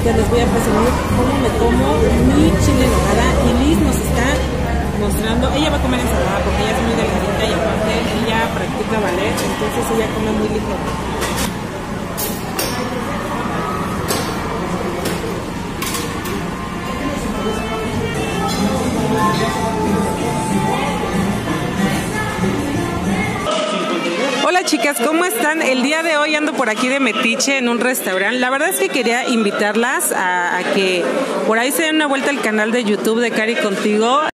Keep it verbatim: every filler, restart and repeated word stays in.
chicas, les voy a presumir cómo me como mi chile en nogada. Y Liz nos está mostrando, ella va a comer ensalada porque ella es muy delgadita y aparte ella practica ballet, entonces ella come muy ligero. Hola chicas, ¿cómo están? El día de hoy ando por aquí de metiche en un restaurante. La verdad es que quería invitarlas a, a que por ahí se den una vuelta al canal de YouTube de Cari Contigo.